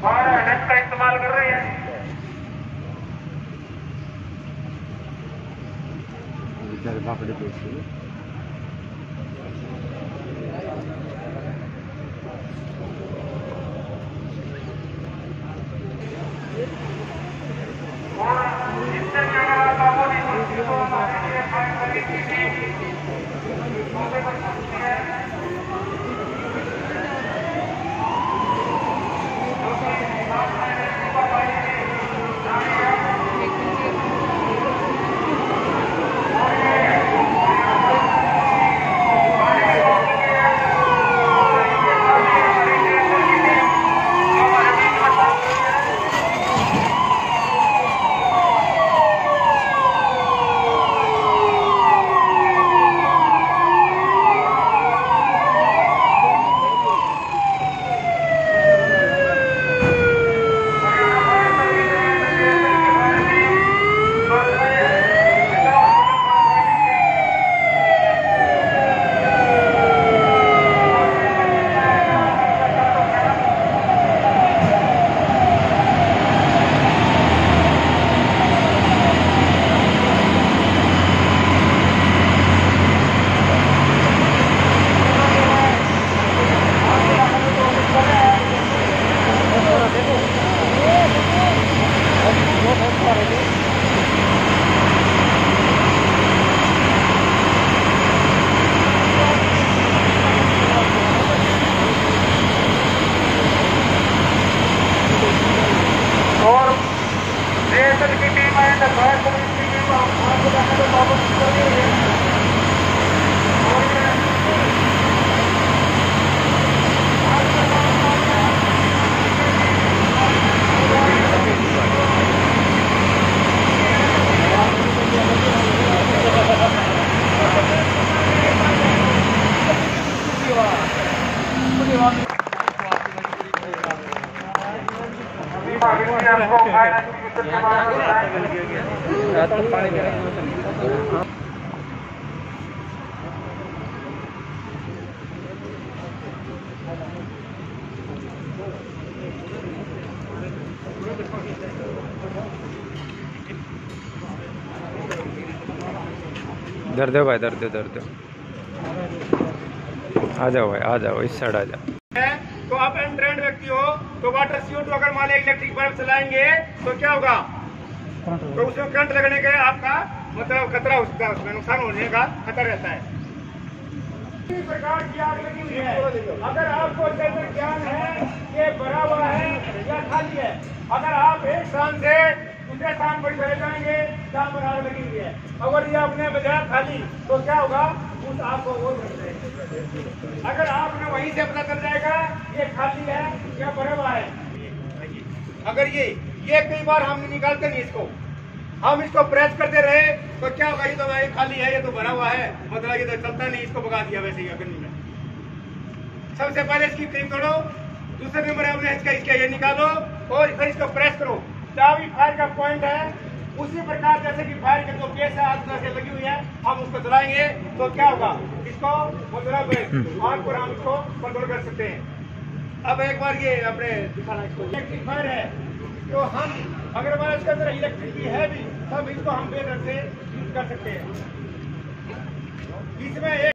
और नेट का इस्तेमाल कर रहे हैं। की टीम है फायर सर्विस की टीम आपको जाने का वापस कर रही है। दर दो भाई, दर दो। आ जाओ भाई, आ जाओ, इस साइड आ जाओ। तो आप अनट्रेंड व्यक्ति हो तो वाटर CO2 अगर मान लिया इलेक्ट्रिक बल्ब चलाएंगे तो क्या होगा? तो उसमें करंट लगने का आपका मतलब खतरा हो सकता है, उसमें नुकसान होने का खतरा रहता है। इस प्रकार की आग लगी हुई है। अगर आपको ज्ञान है ये भरा हुआ है या खाली है, अगर आप एक स्थान से दूसरे स्थान पर चले जाएंगे जहाँ पर आग लगी हुई है, अगर ये आपने बजाया खाली तो क्या होगा? उस आग को वो अगर आपने वहीं से पता चल जाएगा ये खाली है या भरा हुआ है। अगर ये कई बार हम निकालते नहीं इसको, हम इसको प्रेस करते रहे तो क्या होगा? ये तो भाई खाली है, ये तो भरा हुआ है, मतलब ये तो चलता नहीं, इसको भगा दिया वैसे ही अग्नि में। सबसे पहले इसकी क्लीन करो, दूसरे नंबर आपने इसका ये निकालो और फिर इसको प्रेस करो। जहाँ भी फायर का पॉइंट है उसी प्रकार जैसे कि फायर का जो केस है आग से लगी हुई है, हम उसको जलाएंगे तो क्या होगा? इसको मतलब आग पर हम इसको कंट्रोल कर सकते हैं। अब एक बार ये अपने दिखाना, इसको इलेक्ट्रिक फायर है तो हम अगर हमारे इसके अंदर इलेक्ट्रिक भी है भी तब इसको हम बेहतर से यूज कर सकते हैं। इसमें